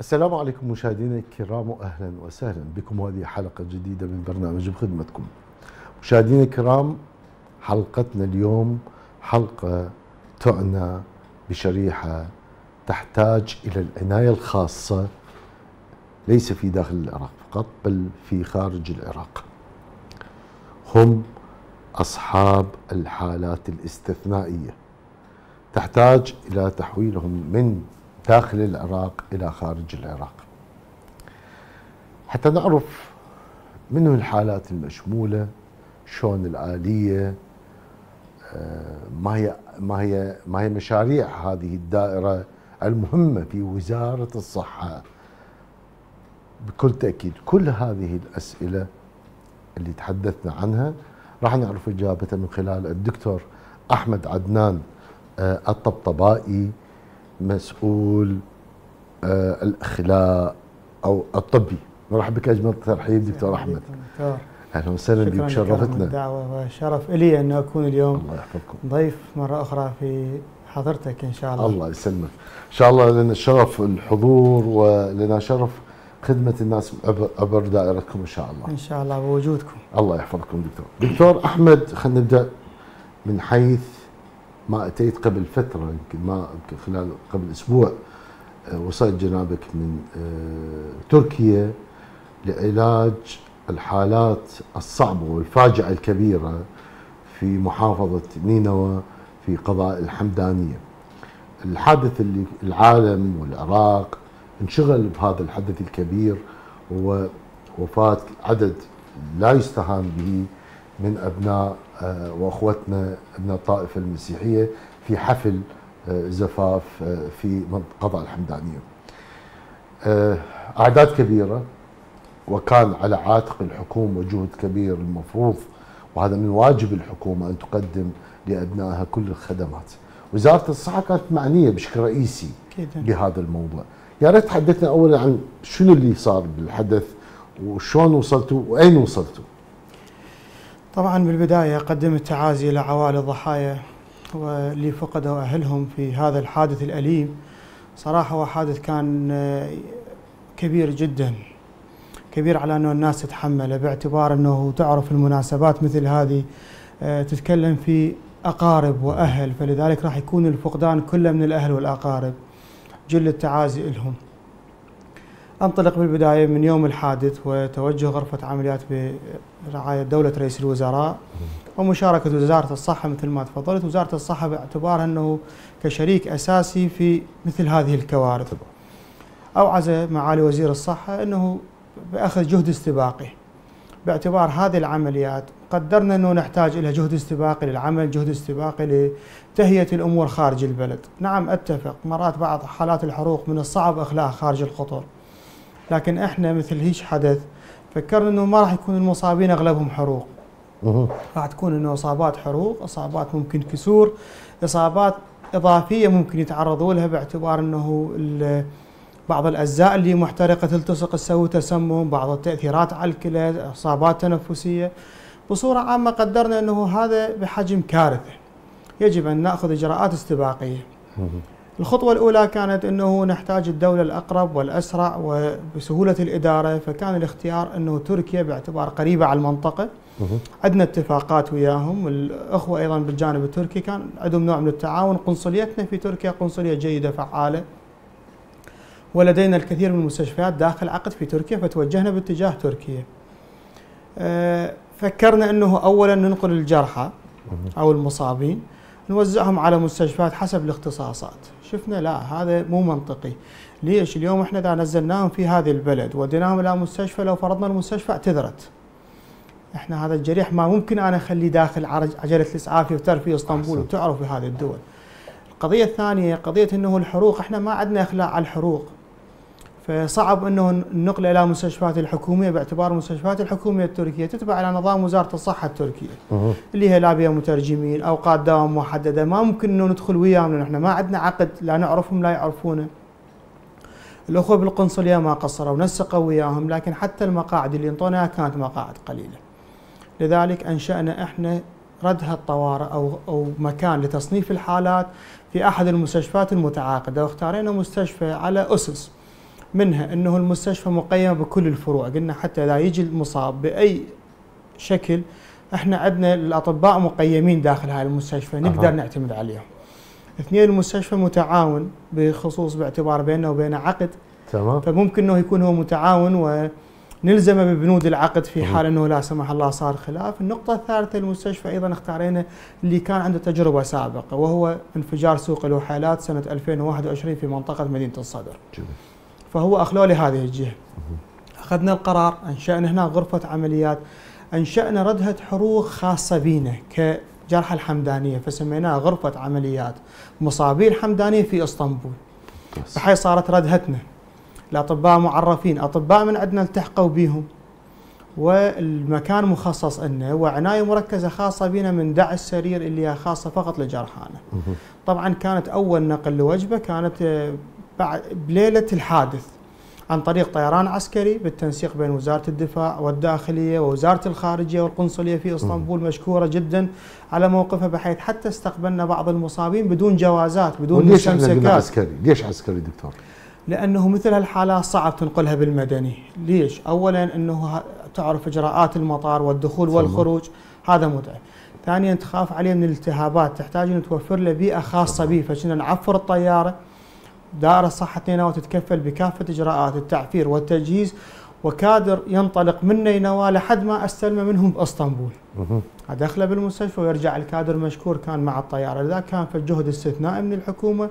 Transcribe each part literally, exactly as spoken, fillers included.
السلام عليكم مشاهدينا الكرام واهلا وسهلا بكم، وهذه حلقه جديده من برنامج بخدمتكم. مشاهدينا الكرام، حلقتنا اليوم حلقه تعنى بشريحه تحتاج الى العنايه الخاصه، ليس في داخل العراق فقط بل في خارج العراق. هم اصحاب الحالات الاستثنائيه، تحتاج الى تحويلهم من داخل العراق إلى خارج العراق. حتى نعرف منه الحالات المشمولة، شلون الآلية، ما هي ما هي ما هي مشاريع هذه الدائرة المهمة في وزارة الصحة. بكل تأكيد كل هذه الأسئلة اللي تحدثنا عنها راح نعرف إجابتها من خلال الدكتور أحمد عدنان الطبطبائي، مسؤول آه الأخلاء أو الطبي. مرحبا بك، أجمل ترحيب دكتور أحمد. أهلا وسهلا بك، شرفتنا. الدعوة وشرف لي أن أكون اليوم الله يحفظكم ضيف مرة أخرى في حضرتك إن شاء الله. الله يسلمك. إن شاء الله لنا شرف الحضور ولنا شرف خدمة الناس عبر دائرتكم إن شاء الله. إن شاء الله بوجودكم. الله يحفظكم دكتور. دكتور أحمد، خلينا نبدأ من حيث ما أتيت قبل فترة، يمكن ما خلال قبل أسبوع وصلت جنابك من تركيا لعلاج الحالات الصعبة والفاجعة الكبيرة في محافظة نينوى في قضاء الحمدانية. الحادث اللي العالم والعراق انشغل بهذا الحدث الكبير، هو وفاة عدد لا يستهان به من أبناء واخوتنا ابناء الطائفه المسيحيه في حفل زفاف في قضاء الحمدانيه. اعداد كبيره، وكان على عاتق الحكومه جهد كبير المفروض، وهذا من واجب الحكومه ان تقدم لابنائها كل الخدمات. وزاره الصحه كانت معنيه بشكل رئيسي بهذا الموضوع. يا ريت تحدثنا اولا عن شنو اللي صار بالحدث وشلون وصلتوا واين وصلتوا. طبعا بالبداية أقدم التعازي إلى عوائل الضحايا واللي فقدوا أهلهم في هذا الحادث الأليم. صراحة هو حادث كان كبير جدا، كبير على أنه الناس تتحمله، باعتبار أنه تعرف المناسبات مثل هذه تتكلم في أقارب وأهل، فلذلك راح يكون الفقدان كله من الأهل والأقارب. جل التعازي لهم. أنطلق بالبداية من يوم الحادث وتوجه غرفة عمليات برعاية دولة رئيس الوزراء ومشاركة وزارة الصحة. مثل ما تفضلت، وزارة الصحة باعتبارها أنه كشريك أساسي في مثل هذه الكوارث، أوعز معالي وزير الصحة أنه بأخذ جهد استباقي باعتبار هذه العمليات. قدرنا أنه نحتاج إلى جهد استباقي للعمل، جهد استباقي لتهيئة الأمور خارج البلد. نعم أتفق، مرات بعض حالات الحروق من الصعب إخلاءها خارج القطر، لكن احنا مثل هيش حدث فكرنا انه ما راح يكون المصابين اغلبهم حروق، راح تكون انه اصابات حروق، اصابات ممكن كسور، اصابات اضافيه ممكن يتعرضوا لها باعتبار انه بعض الاجزاء اللي محترقه تلتصق تسوي تسمم، بعض التاثيرات على الكلى، اصابات تنفسيه. بصوره عامه قدرنا انه هذا بحجم كارثه يجب ان ناخذ اجراءات استباقيه. الخطوة الأولى كانت أنه نحتاج الدولة الأقرب والأسرع وبسهولة الإدارة، فكان الاختيار أنه تركيا باعتبار قريبة على المنطقة. عندنا اتفاقات وياهم، والأخوة أيضا بالجانب التركي كان عندهم نوع من التعاون. قنصليتنا في تركيا قنصلية جيدة فعالة، ولدينا الكثير من المستشفيات داخل عقد في تركيا، فتوجهنا باتجاه تركيا. فكرنا أنه أولا ننقل الجرحى أو المصابين نوزعهم على مستشفيات حسب الاختصاصات. شفنا لا، هذا مو منطقي. ليش؟ اليوم احنا اذا نزلناهم في هذه البلد وديناهم الى مستشفى، لو فرضنا المستشفى اعتذرت، احنا هذا الجريح ما ممكن انا اخليه داخل عجله الاسعاف يفتر في اسطنبول، وتعرف في هذه الدول. القضيه الثانيه قضيه انه الحروق، احنا ما عندنا اخلاء على الحروق، فصعب انه النقل الى مستشفيات الحكوميه باعتبار المستشفيات الحكوميه التركيه تتبع الى نظام وزاره الصحه التركيه اللي هي لا بها مترجمين، اوقات دوام محدده، ما ممكن انه ندخل وياهم لان احنا ما عندنا عقد، لا نعرفهم لا يعرفونا. الاخوه بالقنصليه ما قصروا، نسقوا وياهم، لكن حتى المقاعد اللي انطوناها كانت مقاعد قليله. لذلك انشانا احنا ردها الطوارئ او او مكان لتصنيف الحالات في احد المستشفيات المتعاقده، واختارينا مستشفى على اسس منها انه المستشفى مقيمه بكل الفروع، قلنا حتى اذا يجي المصاب باي شكل احنا عندنا الاطباء مقيمين داخل هاي المستشفى نقدر أه. نعتمد عليهم. اثنين، المستشفى متعاون بخصوص باعتبار بيننا وبين عقد، تمام، فممكن انه يكون هو متعاون ونلزمه ببنود العقد في حال انه لا سمح الله صار خلاف. النقطه الثالثه، المستشفى ايضا اختارينا اللي كان عنده تجربه سابقه وهو انفجار سوق الوحيلات سنه ألفين وواحد وعشرين في منطقه مدينه الصدر. جميل. فهو اخلوا لي هذه الجهه. اخذنا القرار، انشانا هنا غرفه عمليات، انشانا ردهه حروق خاصه بينا كجرحى الحمدانيه، فسميناها غرفه عمليات مصابي الحمدانيه في اسطنبول. بحيث صارت ردهتنا الاطباء معرفين، اطباء من عندنا التحقوا بهم، والمكان مخصص لنا، وعنايه مركزه خاصه بنا من دع السرير اللي هي خاصه فقط لجرحانا. طبعا كانت اول نقل لوجبه كانت بعد بليله الحادث عن طريق طيران عسكري بالتنسيق بين وزاره الدفاع والداخليه ووزاره الخارجيه والقنصليه في اسطنبول، مشكوره جدا على موقفها، بحيث حتى استقبلنا بعض المصابين بدون جوازات بدون مستمسكات. ليش عسكري؟ ليش عسكري دكتور؟ لانه مثل هالحالات صعب تنقلها بالمدني. ليش؟ اولا انه تعرف اجراءات المطار والدخول والخروج هذا متعب. ثانيا تخاف عليه من الالتهابات، تحتاج ان توفر له بيئه خاصه به، فكنا نعفر الطياره. دائره الصحه نينوى تتكفل بكافه اجراءات التعفير والتجهيز، وكادر ينطلق من نينوى لحد ما استلمه منهم باسطنبول. ادخله بالمستشفى ويرجع الكادر مشكور كان مع الطياره، لذا كان في جهد استثنائي من الحكومه.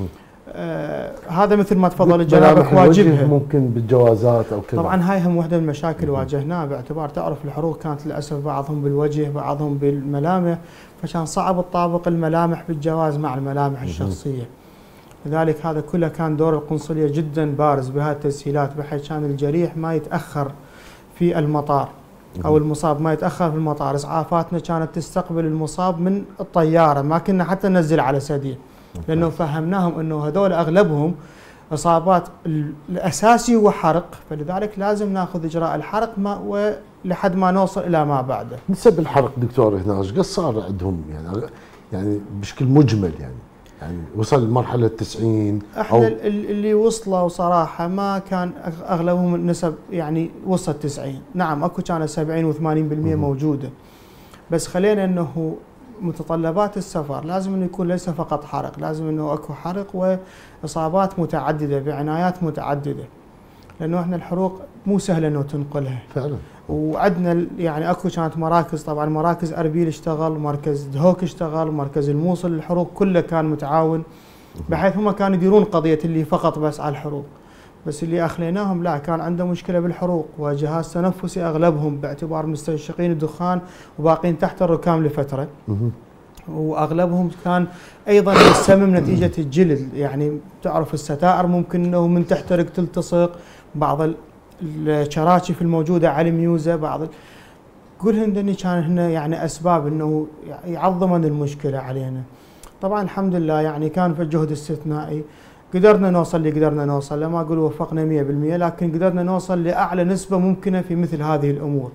آه هذا مثل ما تفضل جنابك واجبها. ممكن بالجوازات او كذا. طبعا هاي هم وحده من المشاكل واجهناها، باعتبار تعرف الحروق كانت للاسف بعضهم بالوجه بعضهم بالملامح، فكان صعب تطابق الملامح بالجواز مع الملامح الشخصيه. لذلك هذا كله كان دور القنصليه جدا بارز بهذه التسهيلات، بحيث كان الجريح ما يتاخر في المطار او المصاب ما يتاخر في المطار. اسعافاتنا كانت تستقبل المصاب من الطياره، ما كنا حتى ننزل على سدير، لانه فهمناهم انه هذول اغلبهم اصابات الاساسي هو حرق، فلذلك لازم ناخذ اجراء الحرق ما ولحد ما نوصل الى ما بعده. نسب الحرق دكتور هنا ايش قد صار عندهم يعني يعني بشكل مجمل يعني يعني وصل لمرحله تسعين؟ احنا أو اللي وصلوا صراحه ما كان اغلبهم النسب يعني وصلت تسعين، نعم اكو كانت سبعين وثمانين بالمئة موجوده، بس خلينا انه متطلبات السفر لازم انه يكون ليس فقط حرق، لازم انه اكو حرق واصابات متعدده بعنايات متعدده، لانه احنا الحروق مو سهله انه تنقلها فعلا. وعندنا يعني اكو كانت مراكز، طبعا مراكز اربيل اشتغل، مركز دهوك اشتغل، مركز الموصل للحروق كله كان متعاون، بحيث هم كانوا يديرون قضيه اللي فقط بس على الحروق، بس اللي اخليناهم لا كان عنده مشكله بالحروق وجهاز تنفسي اغلبهم باعتبار مستنشقين الدخان وباقين تحت الركام لفتره. واغلبهم كان ايضا السمم نتيجه الجلد، يعني تعرف الستائر ممكن انه من تحترق تلتصق، بعض الشراشف الموجوده على الميوزه، بعض كلهن دني كان هنا يعني اسباب انه يعظمن المشكله علينا. طبعا الحمد لله يعني كان في جهد استثنائي، قدرنا نوصل اللي قدرنا نوصل، لما اقول وفقنا مئة بالمئة، لكن قدرنا نوصل لاعلى نسبه ممكنه في مثل هذه الامور.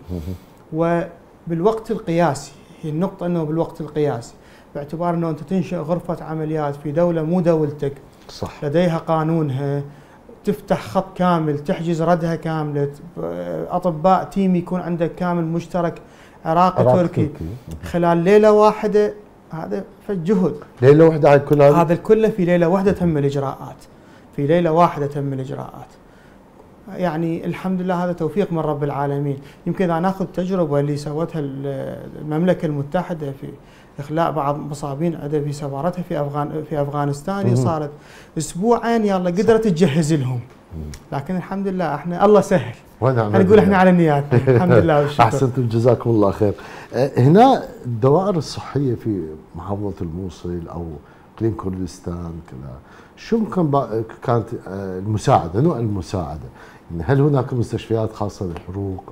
وبالوقت القياسي، هي النقطه انه بالوقت القياسي، باعتبار انه انت تنشئ غرفه عمليات في دوله مو دولتك، صح، لديها قانونها، تفتح خط كامل، تحجز ردها كامله، اطباء تيم يكون عندك كامل مشترك عراقي تركي خلال ليله واحده، هذا فالجهد ليله واحده هاي كل هذا كله في ليله واحده تم الاجراءات، في ليله واحده تم الاجراءات. يعني الحمد لله هذا توفيق من رب العالمين. يمكن اذا ناخذ التجربه اللي سوتها المملكه المتحده في اخلاء بعض مصابين عندها في سفارتها في افغان في افغانستان، صارت اسبوعين يلا قدرت تجهز لهم، لكن الحمد لله احنا الله سهل، نقول احنا على نياتنا الحمد لله والشكر. احسنتم جزاكم الله خير. هنا الدوائر الصحيه في محافظه الموصل او اقليم كردستان كذا، شو كان كانت المساعده، نوع المساعده؟ يعني هل هناك مستشفيات خاصه للحروق؟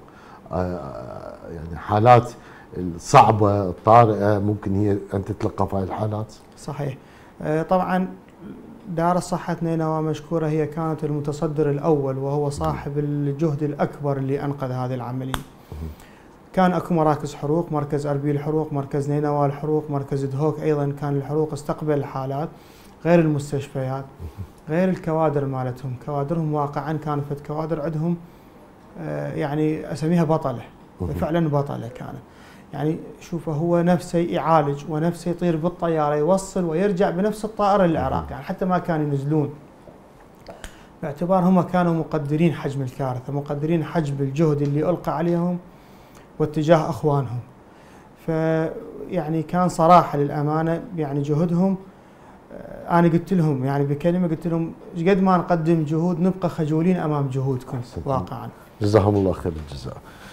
يعني حالات الصعبه الطارئه ممكن هي ان تتلقى في هذه الحالات؟ صحيح. طبعا دار الصحة نينوى مشكورة، هي كانت المتصدر الأول وهو صاحب الجهد الأكبر اللي أنقذ هذه العملية. كان أكو مراكز حروق، مركز أربيل الحروق، مركز نينوى الحروق، مركز دهوك أيضا كان الحروق استقبل الحالات، غير المستشفيات، غير الكوادر مالتهم، كوادرهم واقعا كانت فد كوادر عندهم يعني اسميها بطله، فعلا بطله كانت. يعني شوفه هو نفسه يعالج ونفسه يطير بالطياره يوصل ويرجع بنفس الطائره للعراق، يعني حتى ما كانوا ينزلون، باعتبار هم كانوا مقدرين حجم الكارثه، مقدرين حجم الجهد اللي القى عليهم واتجاه اخوانهم. فيعني كان صراحه للامانه يعني جهدهم، انا قلت لهم يعني بكلمه قلت لهم قد ما نقدم جهود نبقى خجولين امام جهودكم واقعا. جزاهم الله خير الجزاء.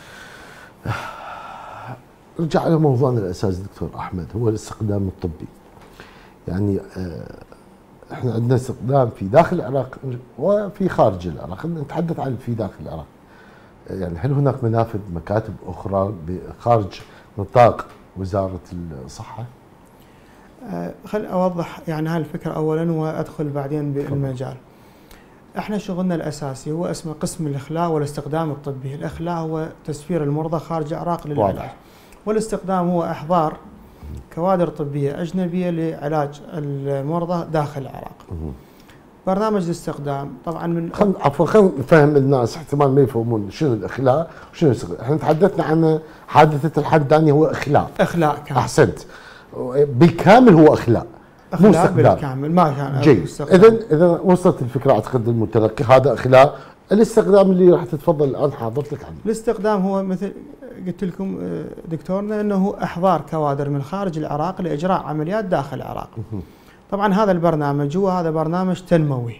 نرجع على موضوعنا الاساسي دكتور احمد، هو الاستخدام الطبي. يعني احنا عندنا استخدام في داخل العراق وفي خارج العراق، خلينا نتحدث عن في داخل العراق. يعني هل هناك منافذ مكاتب اخرى خارج نطاق وزاره الصحه؟ أه خل اوضح يعني هاي الفكره اولا وادخل بعدين بالمجال. احنا شغلنا الاساسي هو اسمه قسم الاخلاء والاستخدام الطبي، الاخلاء هو تسفير المرضى خارج العراق للعلاج، والاستخدام هو احضار كوادر طبيه اجنبيه لعلاج المرضى داخل العراق. برنامج الاستخدام طبعا من خل عفوا خلينا نفهم الناس احتمال ما يفهمون شنو الاخلاء وشنو الاستخدام. احنا تحدثنا عن حادثه الحمداني هو اخلاء. اخلاء كان. احسنت. بالكامل هو اخلاء. اخلاء بالكامل ما كان. جيد. اذا اذا وصلت الفكره اعتقد المتلقي هذا اخلاء. الاستخدام اللي راح تتفضل الان حاضرتك عنه. الاستخدام هو مثل قلت لكم دكتورنا انه احضار كوادر من خارج العراق لاجراء عمليات داخل العراق. طبعا هذا البرنامج هو هذا برنامج تنموي.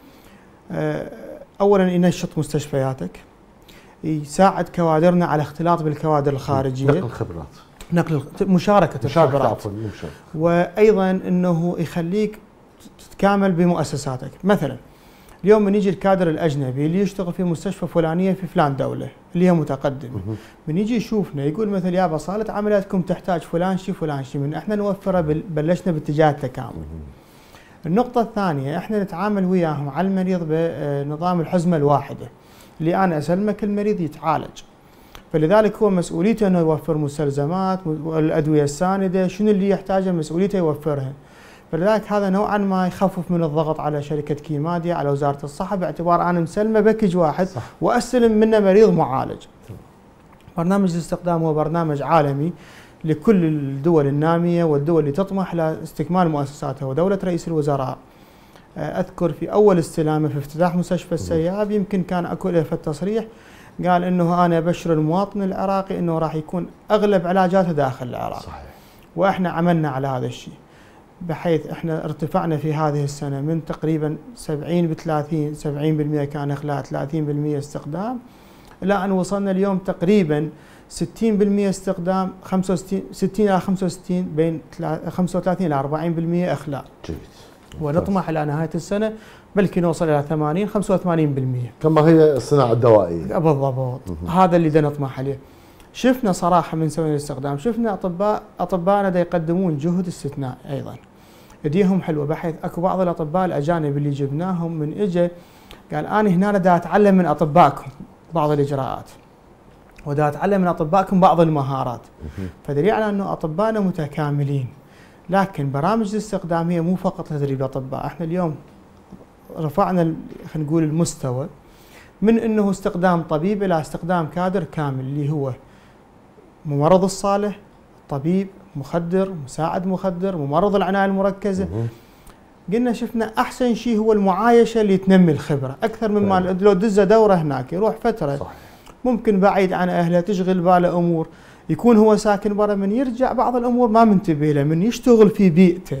اولا ينشط مستشفياتك، يساعد كوادرنا على اختلاط بالكوادر الخارجيه، نقل الخبرات، نقل مشاركه الخبرات، وايضا انه يخليك تتكامل بمؤسساتك. مثلا اليوم من يجي الكادر الاجنبي اللي يشتغل في مستشفى فلانيه في فلان دوله اللي هي متقدمه، من يجي يشوفنا يقول مثل يابا صالة عملياتكم تحتاج فلان شيء فلان شيء، من احنا نوفره بلشنا باتجاه التكامل. النقطه الثانيه احنا نتعامل وياهم على المريض بنظام الحزمه الواحده، اللي انا اسلمك المريض يتعالج، فلذلك هو مسؤوليته انه يوفر مستلزمات والادويه السانده، شنو اللي يحتاجه مسؤوليته يوفرها. فلذلك هذا نوعا ما يخفف من الضغط على شركه كيماديا، على وزاره الصحه، باعتبار انا مسلمه باكج واحد صح. واستلم منه مريض معالج. برنامج الاستخدام هو برنامج عالمي لكل الدول الناميه والدول اللي تطمح لاستكمال مؤسساتها، ودوله رئيس الوزراء اذكر في اول استلامه في افتتاح مستشفى السياب يمكن كان اكو له في التصريح قال انه انا ابشر المواطن العراقي انه راح يكون اغلب علاجاته داخل العراق. صحيح. واحنا عملنا على هذا الشيء، بحيث احنا ارتفعنا في هذه السنه من تقريبا سبعين ب ثلاثين، سبعين بالمئة كان اخلاء، ثلاثين بالمئة استخدام، الى ان وصلنا اليوم تقريبا ستين بالمئة استخدام، خمسة وستين ستين الى خمسة وستين، بين خمسة وثلاثين الى أربعين بالمئة اخلاء. جيد. ونطمح الى نهايه السنه بلكي نوصل الى ثمانين خمسة وثمانين بالمئة كما هي الصناعه الدوائيه. بالضبط. هذا اللي دا نطمح عليه. شفنا صراحه من سوينا الاستخدام، شفنا اطباء اطبائنا دا يقدمون جهد استثنائي ايضا. ايديهم حلوه، بحيث اكو بعض الاطباء الاجانب اللي جبناهم من اجى قال انا هنا دا اتعلم من اطبائكم بعض الاجراءات، ودا اتعلم من اطبائكم بعض المهارات، فدليل على انه اطبائنا متكاملين. لكن برامج الاستخدام هي مو فقط تدريب الاطباء، احنا اليوم رفعنا خلينا نقول المستوى من انه استخدام طبيب الى استخدام كادر كامل، اللي هو ممرض الصالة، طبيب، مخدر، مساعد مخدر، ممرض العناية المركزة. قلنا شفنا احسن شيء هو المعايشة اللي تنمي الخبرة اكثر مما لو دزه دورة هناك يروح فترة صحيح. ممكن بعيد عن اهله، تشغل باله امور، يكون هو ساكن برا، من يرجع بعض الامور ما منتبه له، من يشتغل في بيئته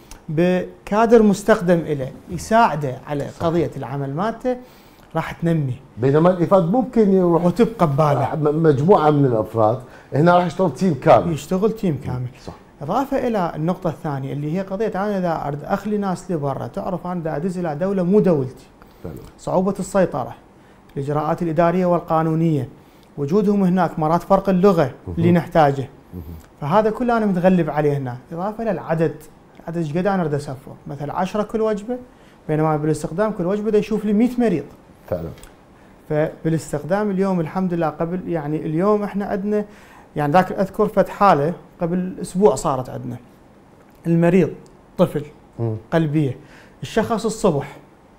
بكادر مستخدم له يساعده على صح. قضية العمل مالته راح تنمي. بينما الافراد ممكن يروح وتبقى بباله مجموعه من الافراد، هنا راح يشتغل تيم كامل. يشتغل تيم كامل. صح. اضافه الى النقطه الثانيه اللي هي قضيه انا اذا اريد اخلي ناس لبرا، تعرف انا دا ادز الى دوله مو دولتي. فعلا. صعوبه السيطره، الاجراءات الاداريه والقانونيه، وجودهم هناك، مرات فرق اللغه اللي نحتاجه. فهذا كله انا متغلب عليه هنا، اضافه الى العدد، العدد ايش قد انا اريد اسفر، مثلا عشرة كل وجبه، بينما بالاستخدام كل وجبه دا يشوف لي مئة مريض. فعلا. فبالاستخدام اليوم الحمد لله، قبل يعني اليوم احنا عندنا يعني ذاك اذكر فت حاله قبل اسبوع صارت عندنا، المريض طفل قلبيه. الشخص الصبح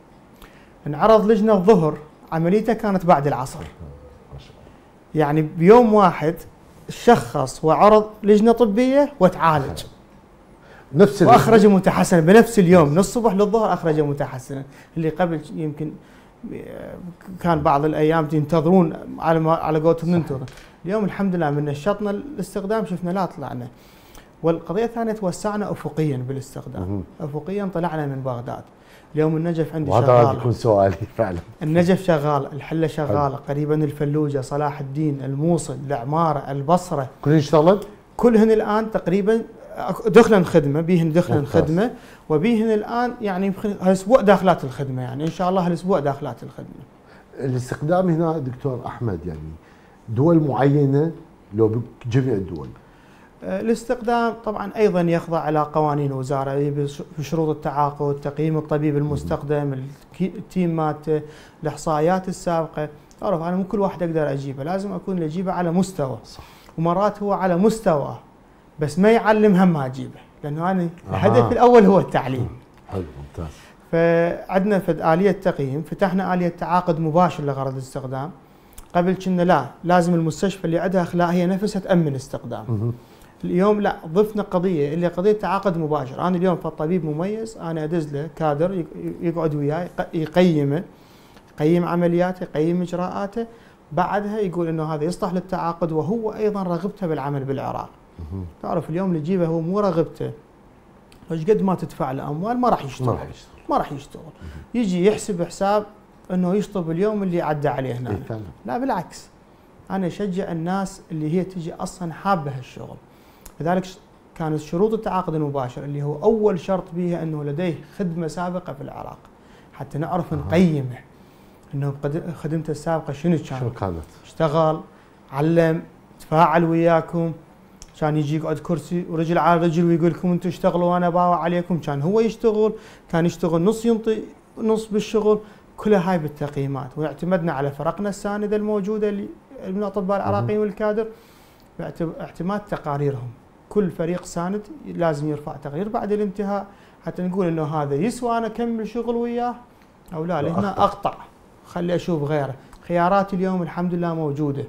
انعرض لجنه الظهر، عمليته كانت بعد العصر. يعني بيوم واحد شخص وعرض لجنه طبيه وتعالج نفس واخرج متحسنا بنفس اليوم، من الصبح للظهر اخرج متحسنا. اللي قبل يمكن كان بعض الايام ينتظرون على ما على قولتهم ننتظر، اليوم الحمد لله من نشطنا الاستخدام شفنا لا طلعنا. والقضيه الثانيه توسعنا افقيا بالاستخدام، افقيا طلعنا من بغداد. اليوم النجف عندي شغال، وهذا يكون سؤالي فعلا. النجف شغال، الحله شغاله، قريبا الفلوجه، صلاح الدين، الموصل، العماره، البصره، كلهن اشتغلت؟ كلهن الان تقريبا دخلن خدمه، بيهن دخلن خدمه، وبيهن الان يعني هالاسبوع داخلات الخدمه، يعني ان شاء الله هالاسبوع داخلات الخدمه. الاستخدام هنا دكتور احمد يعني دول معينه لو بجميع الدول؟ الاستخدام طبعا ايضا يخضع الى قوانين الوزاره بشروط التعاقد، تقييم الطبيب المستخدم، التيمات، الاحصائيات السابقه. تعرف انا مو كل واحد اقدر اجيبه، لازم اكون اجيبه على مستوى. صح. ومرات هو على مستوى بس ما يعلم هم ما اجيبه، لانه انا الهدف الاول هو التعليم. حلو ممتاز. فعندنا في آلية تقييم، فتحنا آلية تعاقد مباشر لغرض الاستخدام. قبل كنا لا، لازم المستشفى اللي عندها اخلاء هي نفسها تأمن الاستخدام. اليوم لا، ضفنا قضيه اللي قضيه تعاقد مباشر. انا اليوم فالطبيب مميز، انا ادز له كادر يقعد وياي يقيمه، يقيم عملياته، يقيم اجراءاته، بعدها يقول انه هذا يصلح للتعاقد، وهو ايضا رغبته بالعمل بالعراق. تعرف اليوم اللي يجيبه هو مو رغبته، ايش قد ما تدفع له اموال ما راح يشتغل، ما راح يشتغل, ما راح يشتغل. يجي يحسب حساب انه يشطب اليوم اللي عدى عليه هنا. لا بالعكس، انا اشجع الناس اللي هي تجي اصلا حابه هالشغل. لذلك كانت شروط التعاقد المباشر اللي هو اول شرط بها انه لديه خدمه سابقه في العراق، حتى نعرف آه. نقيمه انه خدمته السابقه شنو كانت؟ شنو كانت؟ اشتغل، علم، تفاعل وياكم، كان يجي يقعد كرسي ورجل على رجل ويقول لكم انتم اشتغلوا وانا باوع عليكم، كان هو يشتغل، كان يشتغل نص ينطي نص بالشغل، كلها هاي بالتقييمات. واعتمدنا على فرقنا السانده الموجوده اللي من الاطباء العراقيين والكادر باعتماد تقاريرهم. كل فريق ساند لازم يرفع تقرير بعد الانتهاء حتى نقول انه هذا يسوى انا اكمل شغل وياه او لا، لهنا اقطع خلي اشوف غيره. خياراتي اليوم الحمد لله موجوده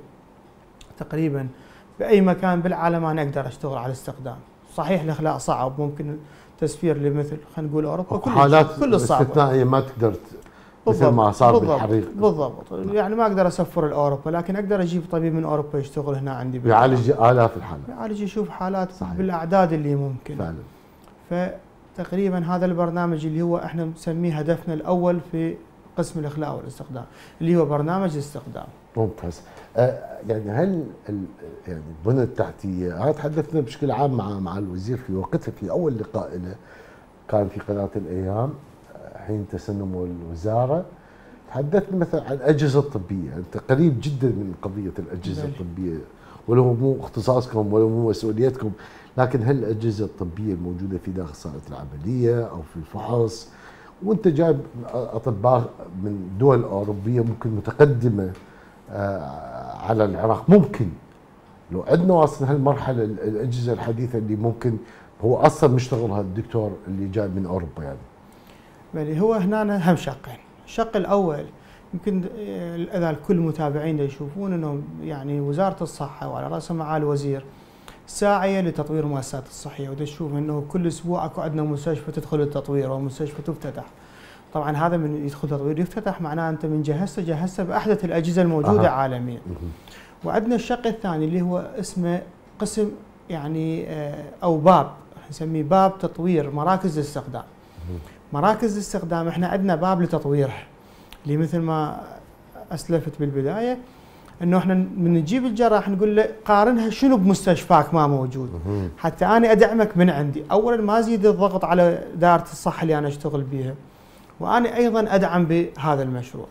تقريبا باي مكان بالعالم انا اقدر اشتغل على الاستخدام. صحيح الاخلاء صعب، ممكن تسفير لمثل خلينا نقول اوروبا، كل حالات كل استثنائيه ما تقدر مثل ما صار بالحريق. بالضبط، يعني ما اقدر اسفر لاوروبا، لكن اقدر اجيب طبيب من اوروبا يشتغل هنا عندي، يعالج الاف الحالات، يعالج يشوف حالات صحيح. بالاعداد اللي ممكن فعلا. فتقريبا هذا البرنامج اللي هو احنا نسميه هدفنا الاول في قسم الاخلاء والاستخدام، اللي هو برنامج الاستخدام. ممتاز. آه يعني هل يعني البنى التحتيه، هذا تحدثنا بشكل عام مع مع الوزير في وقتها في اول لقاء له كان في قناه الايام حين تسنم الوزاره، تحدثنا مثلا عن الاجهزه الطبيه، انت قريب جدا من قضيه الاجهزه بلي. الطبيه، ولو مو اختصاصكم ولو مو مسؤوليتكم، لكن هل الاجهزه الطبيه الموجوده في داخل صاله العمليه او في الفحص، وانت جايب اطباء من دول اوروبيه ممكن متقدمه على العراق، ممكن لو عندنا واصلنا هالمرحله الاجهزه الحديثه اللي ممكن هو اصلا مشتغل هذا الدكتور اللي جاي من اوروبا يعني. بلي هو هنا هم شقين، الشق الاول يمكن اذا الكل متابعين يشوفون انه يعني وزاره الصحه وعلى راسها معالي الوزير ساعيه لتطوير المؤسسات الصحيه، ودا تشوف انه كل اسبوع اكو عندنا مستشفى تدخل التطوير او مستشفى تفتتح. طبعا هذا من يدخل تطوير يفتتح معناه انت من جهزته جهزته باحدث الاجهزه الموجوده أه. عالميا. وعندنا الشق الثاني اللي هو اسمه قسم يعني او باب نسميه باب تطوير مراكز الاستخدام. مراكز الاستخدام احنا عندنا باب لتطويرها، اللي مثل ما اسلفت بالبدايه انه احنا من نجيب الجراح نقول له قارنها شنو بمستشفاك ما موجود، حتى انا ادعمك من عندي. اولا ما ازيد الضغط على دائره الصحه اللي انا اشتغل بيها، وانا ايضا ادعم بهذا المشروع.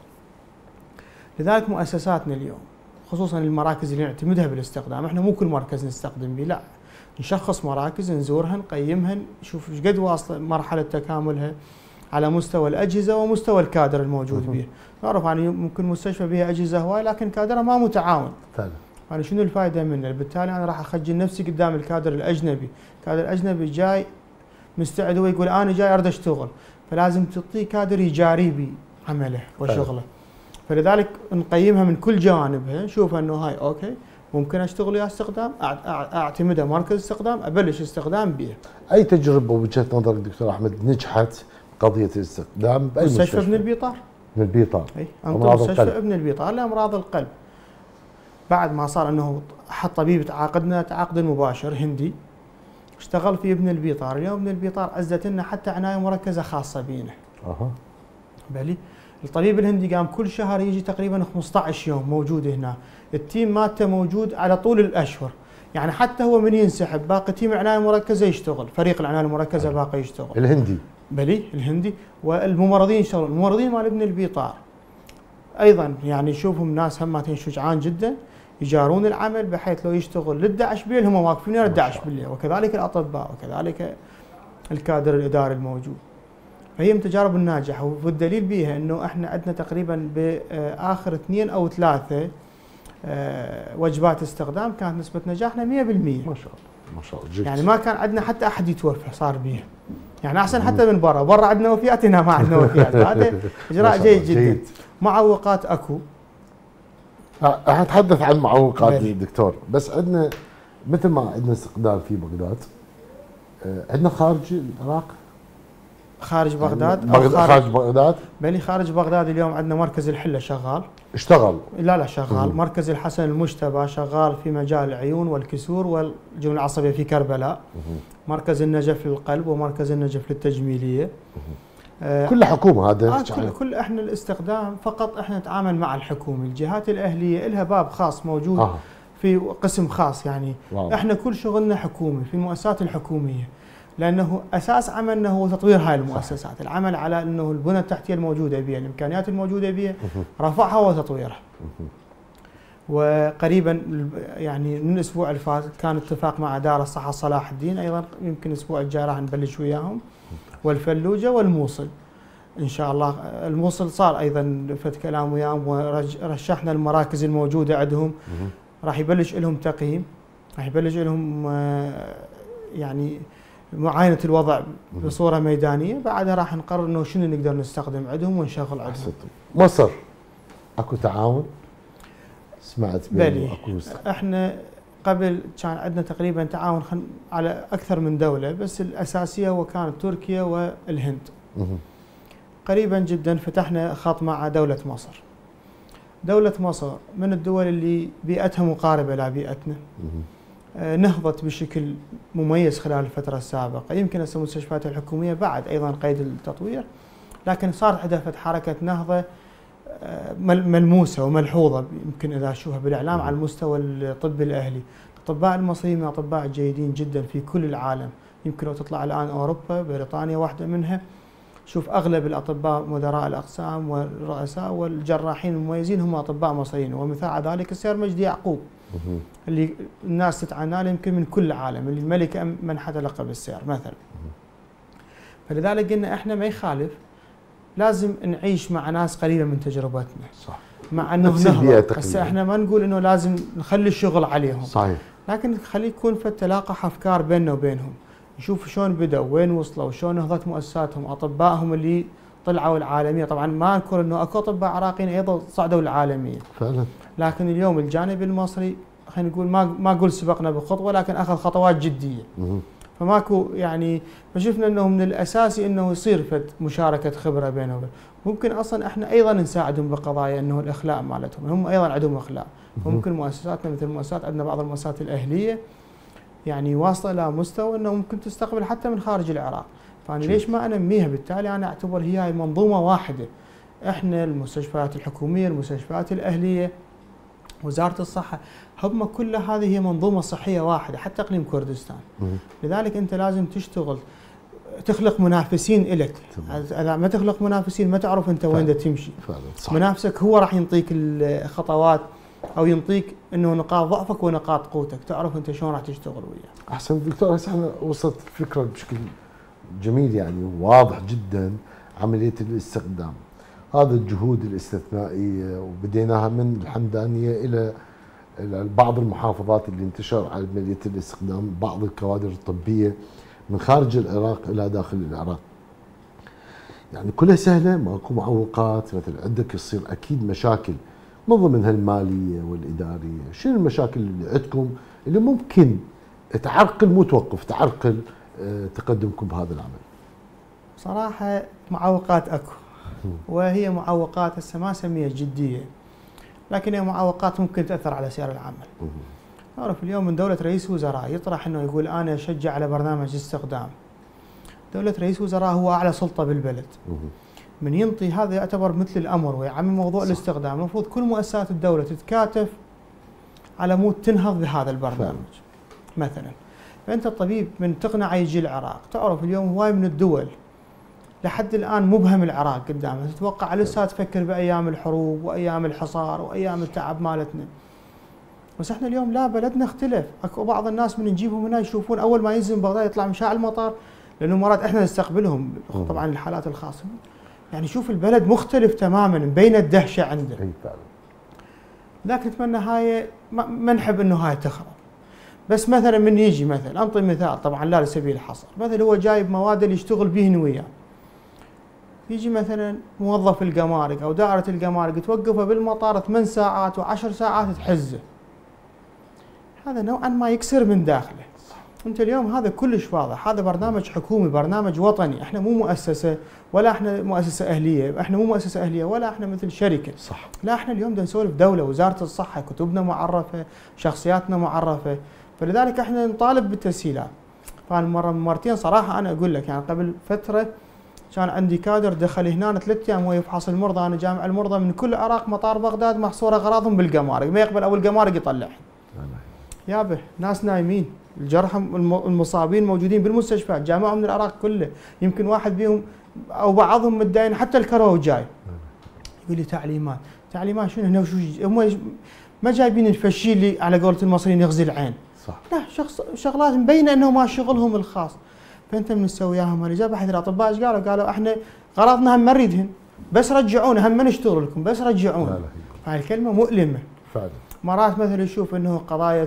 لذلك مؤسساتنا اليوم خصوصا المراكز اللي نعتمدها بالاستخدام، احنا مو كل مركز نستخدم به، لا نشخص مراكز نزورها نقيمها نشوف ايش قد واصله مرحله تكاملها على مستوى الاجهزه ومستوى الكادر الموجود به. نعرف يعني ممكن مستشفى بها اجهزه هواي لكن كادرها ما متعاون. فعلا. يعني شنو الفائده منه؟ بالتالي انا راح اخجل نفسي قدام الكادر الاجنبي، الكادر الاجنبي جاي مستعد هو يقول انا جاي اريد اشتغل، فلازم تعطيه كادر يجاري بعمله وشغله. فلذلك نقيمها من كل جوانبها، نشوف انه هاي اوكي ممكن اشتغل وياه استخدام، اعتمده مركز استخدام، ابلش استخدام به. اي تجربه بوجهه نظرك دكتور احمد نجحت قضيه الاستخدام باي مستشفى؟ مستشفى ابن البيطار. ابن البيطار. اي امراض مستشفى القلب. ابن البيطار لامراض القلب. بعد ما صار انه احد طبيب تعاقدنا تعاقد مباشر هندي، اشتغل في ابن البيطار. اليوم ابن البيطار عزت لنا حتى عنايه مركزه خاصه بينا. اها. بلي الطبيب الهندي قام كل شهر يجي تقريبا خمسة عشر يوم موجود هنا، التيم مالته موجود على طول الاشهر، يعني حتى هو من ينسحب باقي تيم العنايه المركزه يشتغل، فريق العنايه المركزه باقي يشتغل. الهندي. بلي الهندي، والممرضين يشتغلون، الممرضين مال ابن البيطار ايضا يعني شوفهم ناس هماتين شجعان جدا، يجارون العمل بحيث لو يشتغل لل احد عشر بالليل هم واقفين لل احد عشر بالليل، وكذلك الاطباء وكذلك الكادر الاداري الموجود. فهي من التجارب الناجحه، والدليل بها انه احنا عندنا تقريبا باخر اثنين او ثلاثه وجبات استخدام كانت نسبه نجاحنا مئة بالمئة. ما شاء الله ما شاء الله جبت. يعني ما كان عندنا حتى احد يتوفى صار بها، يعني احسن حتى من برا، برا عندنا وفيات هنا ما عندنا وفيات، هذا اجراء جيد جدا. جيد. معوقات اكو، راح نتحدث عن معوقات دكتور، بس عندنا مثل ما عندنا استقدام في بغداد، عندنا خارج العراق؟ خارج بغداد؟ بغداد خارج, خارج بغداد؟ بلي خارج بغداد اليوم عندنا مركز الحله شغال. اشتغل؟ لا لا شغال. مم. مركز الحسن المجتبى شغال في مجال العيون والكسور والجنون العصبيه في كربلاء. مم. مركز النجف للقلب ومركز النجف للتجميليه. آه كل حكومه هذا؟ آه كل, كل احنا الاستخدام فقط احنا نتعامل مع الحكومه، الجهات الاهليه لها باب خاص موجود. آه. في قسم خاص يعني. واو. احنا كل شغلنا حكومي في المؤسسات الحكوميه، لانه اساس عملنا هو تطوير هاي المؤسسات، صح. العمل على انه البنى التحتيه الموجوده بها، الامكانيات الموجوده بها رفعها وتطويرها. وقريبا يعني من الاسبوع اللي فات كان اتفاق مع دار الصحه صلاح الدين، ايضا يمكن الاسبوع الجاي راح نبلش وياهم، والفلوجه والموصل ان شاء الله. الموصل صار ايضا فت كلام وياهم، ورشحنا المراكز الموجوده عندهم، راح يبلش لهم تقييم، راح يبلش لهم يعني معاينه الوضع بصوره ميدانيه، بعدها راح نقرر انه شنو نقدر نستخدم عندهم ونشغل عندهم. مصر اكو تعاون؟ سمعت بلي احنا قبل كان عندنا تقريبا تعاون على اكثر من دوله، بس الاساسيه هو كانت تركيا والهند. قريبا جدا فتحنا خط مع دوله مصر. دوله مصر من الدول اللي بيئتها مقاربه لبيئتنا، نهضت بشكل مميز خلال الفترة السابقة. يمكن هسه المستشفيات الحكومية بعد أيضا قيد التطوير، لكن صارت عندها حركة نهضة ملموسة وملحوظة، يمكن إذا أشوفها بالإعلام على المستوى الطبي الأهلي. الأطباء المصريين من الأطباء الجيدين جدا في كل العالم، يمكن لو تطلع الآن أوروبا بريطانيا واحدة منها، شوف أغلب الأطباء مدراء الأقسام والرؤساء والجراحين المميزين هم أطباء مصريين، ومثال على ذلك السير مجدي يعقوب اللي الناس تتعنى له يمكن من كل العالم، اللي الملكة منحت لقب السير مثلا. فلذلك قلنا احنا ما يخالف لازم نعيش مع ناس قريبه من تجربتنا، صح. مع انه نهضه، هسه احنا ما نقول انه لازم نخلي الشغل عليهم، صحيح، لكن خلي يكون في تلاقح افكار بيننا وبينهم، نشوف شلون بدأوا، وين وصلوا، شلون نهضت مؤسساتهم، اطبائهم اللي طلعوا العالميه. طبعا ما انكر انه اكو اطباء عراقيين ايضا صعدوا العالميه فعلا، لكن اليوم الجانب المصري خلينا نقول ما ما اقول سبقنا بخطوه، لكن اخذ خطوات جديه. فماكو يعني فشفنا انه من الاساسي انه يصير فد مشاركه خبره بينهم، ممكن اصلا احنا ايضا نساعدهم بقضايا انه الاخلاء مالتهم، هم ايضا عندهم اخلاء، ممكن مؤسساتنا مثل المؤسسات عندنا بعض المؤسسات الاهليه يعني واصله الى مستوى انه ممكن تستقبل حتى من خارج العراق، فانا ليش ما انميها؟ بالتالي انا اعتبر هي منظومه واحده، احنا المستشفيات الحكوميه، المستشفيات الاهليه، وزاره الصحه، هم كل هذه هي منظومه صحيه واحده، حتى اقليم كردستان. لذلك انت لازم تشتغل تخلق منافسين الك، اذا ما تخلق منافسين ما تعرف انت وين بدك تمشي. فعلا صح. منافسك هو راح ينطيك الخطوات او ينطيك انه نقاط ضعفك ونقاط قوتك، تعرف انت شلون راح تشتغل وياه. احسن دكتور، هسه احنا وصلت الفكره بشكل جميل يعني واضح جدا عمليه الاستخدام. هذا الجهود الاستثنائيه وبديناها من الحمدانيه الى بعض المحافظات اللي انتشر عمليه الاستخدام، بعض الكوادر الطبيه من خارج العراق الى داخل العراق. يعني كلها سهله، ماكو معوقات، مثل عندك يصير اكيد مشاكل من ضمنها الماليه والاداريه، شنو المشاكل اللي عندكم اللي ممكن تعرقل مو توقف تعرقل تقدمكم بهذا العمل؟ صراحه معوقات اكو، وهي معوقات هسه ما اسميها جديه، لكن هي معوقات ممكن تاثر على سير العمل. تعرف اليوم من دوله رئيس وزراء يطرح انه يقول انا اشجع على برنامج استخدام. دوله رئيس وزراء هو اعلى سلطه بالبلد. من ينطي هذا يعتبر مثل الامر ويعمم موضوع صح. الاستخدام، المفروض كل مؤسسات الدوله تتكاتف على مود تنهض بهذا البرنامج. فهم. مثلا فانت الطبيب من تقنع يجي العراق، تعرف اليوم هواي من الدول لحد الان مبهم العراق قدامها، تتوقع لسه تفكر بايام الحروب وايام الحصار وايام التعب مالتنا. بس احنا اليوم لا، بلدنا اختلف، اكو بعض الناس من نجيبهم هنا يشوفون اول ما ينزل من بغداد يطلع مشاع المطار، لانه مرات احنا نستقبلهم طبعا الحالات الخاصه. يعني شوف البلد مختلف تماما، بين الدهشه عنده. اي فعلا. لكن نتمنى هاي ما نحب انه هاي تخرب. بس مثلا من يجي مثلا انطي مثال طبعا لا لسبيل الحصر، مثلا هو جايب مواد اللي يشتغل بهن وياه. يجي مثلا موظف الجمارك او دائره الجمارك توقفه بالمطار ثمان ساعات وعشر ساعات تحزه. هذا نوعا ما يكسر من داخله. انت اليوم هذا كلش واضح، هذا برنامج حكومي، برنامج وطني، احنا مو مؤسسه ولا احنا مؤسسه اهليه، احنا مو مؤسسه اهليه ولا احنا مثل شركه. صح. لا احنا اليوم بدنا نسولف دوله، وزاره الصحه، كتبنا معرفه، شخصياتنا معرفه، فلذلك احنا نطالب بالتسهيلات. فالمره مرتين صراحه انا اقول لك، يعني قبل فتره كان عندي كادر دخل هنا ثلاث ايام وهو يفحص المرضى، انا جامع المرضى من كل العراق مطار بغداد محصوره اغراضهم بالجمارك، ما يقبل او الجمارك يطلعهم. يابه ناس نايمين، الجرحى المصابين موجودين بالمستشفيات، جامعهم من العراق كله، يمكن واحد بيهم او بعضهم متداين حتى الكرو جاي. يقول لي تعليمات، تعليمات شنو هنا وشو هم ما جايبين الفشي اللي على قولة المصريين يغزي العين. صح. لا شخص شغلات مبينه انه ما شغلهم الخاص. فانت من تسوي وياهم هذه؟ جاب احد الاطباء ايش قالوا؟ قالوا احنا غرضنا هم ما نريدهن، بس رجعونا، هم ما نشتغل لكم، بس رجعونا. هاي الكلمه مؤلمه. فعلا. مرات مثلا يشوف انه قضايا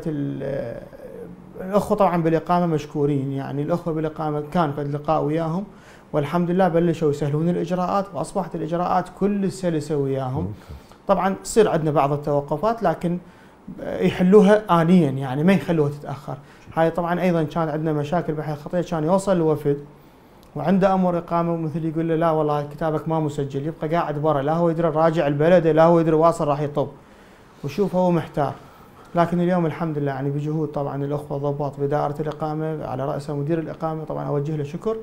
الاخوه طبعا بالاقامه مشكورين، يعني الاخوه بالاقامه كان في لقاء وياهم والحمد لله بلشوا يسهلون الاجراءات واصبحت الاجراءات كل سلسه وياهم. طبعا تصير عندنا بعض التوقفات لكن يحلوها انيا، يعني ما يخلوها تتاخر. هاي طبعا ايضا كان عندنا مشاكل بحيث خطيه، كان يوصل الوفد وعنده امر اقامه ومثل يقول له لا والله كتابك ما مسجل، يبقى قاعد برا، لا هو يدري راجع البلد، لا هو يدري واصل راح يطب، وشوف هو محتار. لكن اليوم الحمد لله يعني بجهود طبعا الاخوه ضباط بدائره الاقامه على راسها مدير الاقامه، طبعا اوجه له شكر،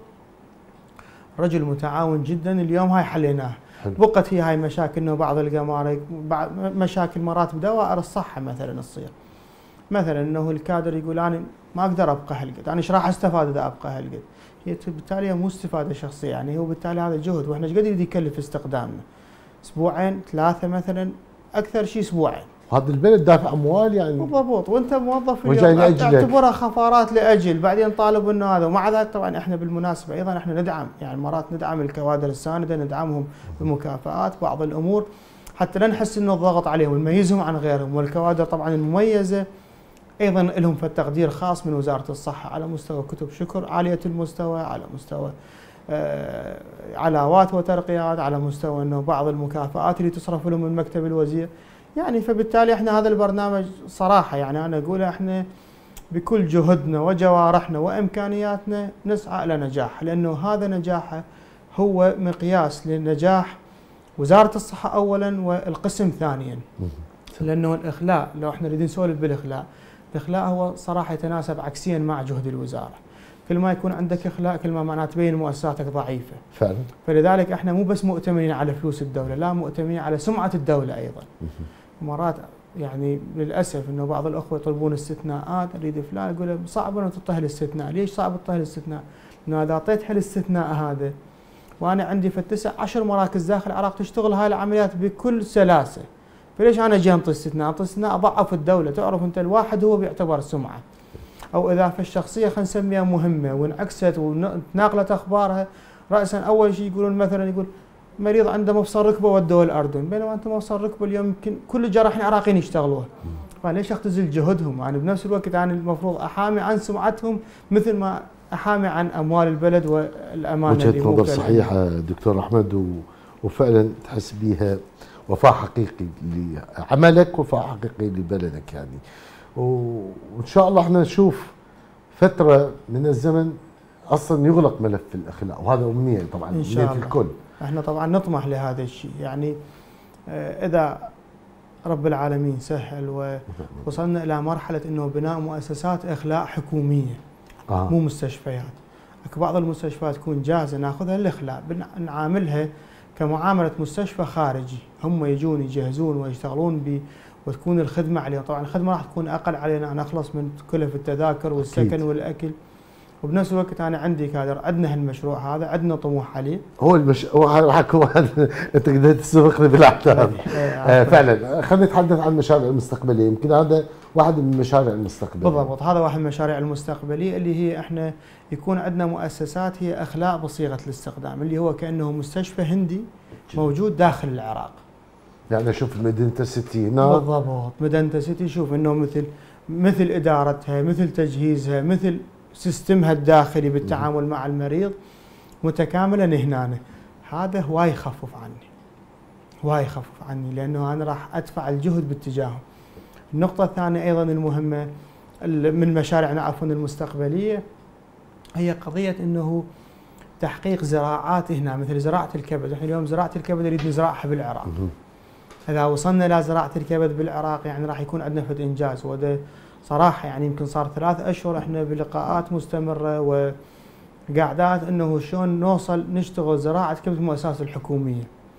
رجل متعاون جدا. اليوم هاي حليناها. بقت هي هاي مشاكل انه بعض الجمارك، بعض مشاكل مرات بدوائر الصحه مثلا تصير، مثلا انه الكادر يقول انا ما اقدر ابقى هالقد، انا ايش راح استفاد اذا ابقى هالقد؟ هي بالتالي مو استفاده شخصيه، يعني هو بالتالي هذا جهد، واحنا ايش قد يريد يكلف استخدامنا؟ اسبوعين ثلاثه مثلا، اكثر شيء اسبوعين. هذا البلد دافع اموال يعني بالضبط، وانت موظف اليوم تعتبرها خفارات لاجل، بعدين طالب انه هذا. ومع ذلك طبعا احنا بالمناسبه ايضا احنا ندعم، يعني مرات ندعم الكوادر السانده، ندعمهم بمكافآت بعض الامور حتى لا نحس انه الضغط عليهم ونميزهم عن غيرهم. والكوادر طبعا المميزه ايضا لهم في التقدير خاص من وزاره الصحه على مستوى كتب شكر عاليه المستوى، على مستوى آه علاوات وترقيات، على مستوى انه بعض المكافآت اللي تصرف لهم من مكتب الوزير. يعني فبالتالي احنا هذا البرنامج صراحه يعني انا اقول احنا بكل جهدنا وجوارحنا وامكانياتنا نسعى الى نجاح، لانه هذا نجاحه هو مقياس لنجاح وزاره الصحه اولا والقسم ثانيا. لانه الاخلاء، لو احنا نريد نسولف بالاخلاء، الاخلاء هو صراحه يتناسب عكسيا مع جهد الوزاره. كل ما يكون عندك اخلاء كل ما معناته تبين مؤسساتك ضعيفه. فعلا. فلذلك احنا مو بس مؤتمنين على فلوس الدوله، لا مؤتمنين على سمعه الدوله ايضا. مرات يعني للاسف انه بعض الاخوه يطلبون استثناءات، اريد فلان، يقول له صعب انه تعطيه الاستثناء، ليش صعب تعطيه الاستثناء؟ لانه اذا اعطيت هالاستثناء هذا وانا عندي في التسع عشر مراكز داخل العراق تشتغل هاي العمليات بكل سلاسه، فليش انا اجي انطي استثناء؟ انطي استثناء اضعف الدوله، تعرف انت الواحد هو بيعتبر سمعه. او اذا في الشخصيه خلينا نسميها مهمه وانعكست وتناقلت اخبارها، راسا اول شيء يقولون مثلا يقول مريض عنده مفصل ركبه ودوه الاردن، بينما انت مفصل ركبه اليوم يمكن كل الجراحين العراقيين يشتغلوها. فليش اختزل جهدهم؟ يعني بنفس الوقت انا المفروض احامي عن سمعتهم مثل ما احامي عن اموال البلد والامانه. وجهه نظر صحيحه دكتور احمد، وفعلا تحس بيها وفاء حقيقي لعملك، وفاء حقيقي لبلدك يعني. وان شاء الله احنا نشوف فتره من الزمن اصلا يغلق ملف الاخلاء، وهذا امنيه طبعا، امنيه الكل. احنا طبعا نطمح لهذا الشيء يعني. اذا رب العالمين سهل ووصلنا الى مرحله انه بناء مؤسسات اخلاء حكوميه آه. مو مستشفيات. بعض المستشفيات تكون جاهزه ناخذها للاخلاء، نعاملها كمعامله مستشفى خارجي، هم يجون يجهزون ويشتغلون ب وتكون الخدمه عليهم. طبعا الخدمه راح تكون اقل علينا، نخلص من كلف التذاكر والسكن أكيد. والاكل. وبنفس الوقت انا عندي كادر، عندنا هالمشروع هذا، عندنا طموح عليه. هو المش... هو هو انت قدرت تسبقني بالاحداث. آه فعلا. خلينا نتحدث عن المشاريع المستقبليه، يمكن هذا واحد من المشاريع المستقبليه. بالضبط، هذا واحد من المشاريع المستقبليه اللي هي احنا يكون عندنا مؤسسات هي اخلاء بصيغه الاستخدام، اللي هو كانه مستشفى هندي موجود داخل العراق. يعني اشوف مدينه سيتي هنا. بالضبط، مدينه سيتي شوف انه مثل مثل ادارتها، مثل تجهيزها، مثل سيستمها الداخلي بالتعامل مع المريض متكاملا هنا. هذا هواي يخفف عني، هواي يخفف عني، لانه انا راح ادفع الجهد باتجاهه. النقطه الثانيه ايضا المهمه من مشاريعنا عفوا المستقبليه هي قضيه انه تحقيق زراعات هنا، مثل زراعه الكبد. احنا اليوم زراعه الكبد نريد نزرعها بالعراق. اذا وصلنا الى زراعه الكبد بالعراق يعني راح يكون عندنا فد انجاز. وده صراحه يعني يمكن صار ثلاث اشهر احنا بلقاءات مستمره وقعدات انه شلون نوصل نشتغل زراعه كبد بالمؤسسات الحكوميه.